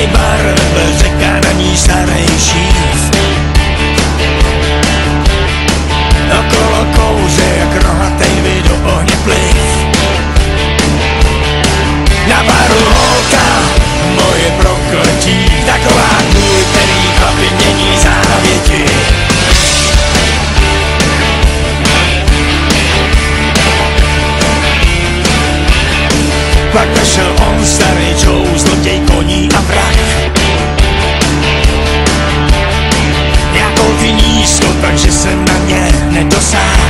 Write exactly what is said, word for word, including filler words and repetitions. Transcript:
starý bar, byl řeka, na ní starý šíf. Okolo kouře, jak rohatej vy do ohně pliv. Na baru holka, moje prokletí, taková kůl, který chlapi mění závěti. Pak vešel on, starý Joe, zloděj koní a vrah. Nějakou ty nízko, takže jsem na ně nedosáhl.